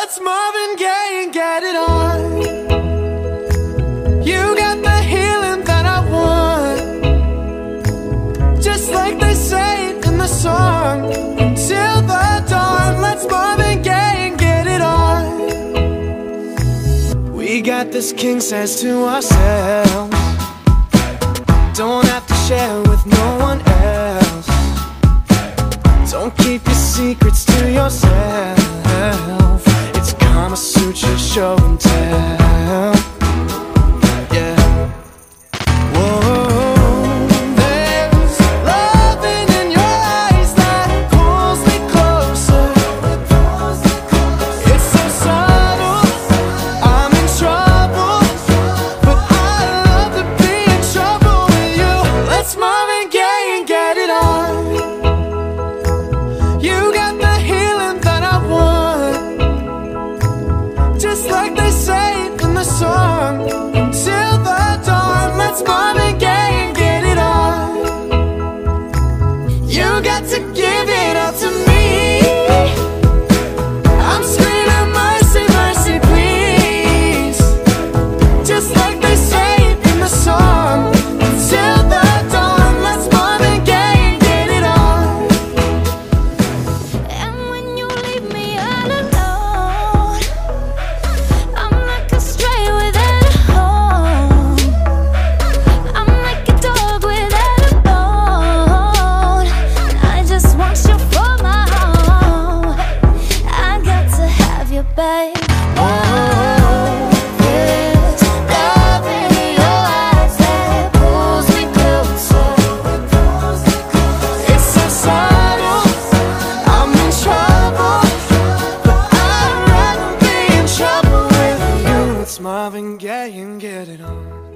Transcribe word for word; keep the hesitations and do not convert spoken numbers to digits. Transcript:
Let's Marvin Gaye and get it on. You got the healing that I want, just like they say in the song. Until the dawn, let's Marvin Gaye and get it on. We got this king size to ourselves, don't have to share with no one else. Don't keep your secrets to yourself. It's Kama Sutra show and tell. Yeah. Whoa, there's loving in your eyes that pulls me closer. It's so subtle, I'm in trouble, but I love to be in trouble with you. Let's Marvin Gaye and get it on. You got the healing that I want, just like they say in the song. Until the dawn, let's Marvin Gaye and get it on. You got to give it all to me. I'm screaming mercy, mercy, please, just like they say in the song. Until the dawn, let's Marvin Gaye and get it on. And when you leave me all alone, I'm like a stray without a home. I'm like a dog without a bone. I just want you for my own. I got to have you, babe. Oh, there's love in your eyes that pulls me closer. It's so subtle, I'm in trouble, but I'd rather be in trouble with you. It's Marvin Gaye and get it on.